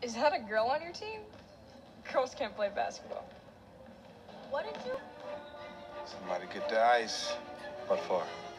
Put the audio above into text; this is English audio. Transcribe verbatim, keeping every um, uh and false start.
Is that a girl on your team? Girls can't play basketball. What did you? Somebody get the ice. What for?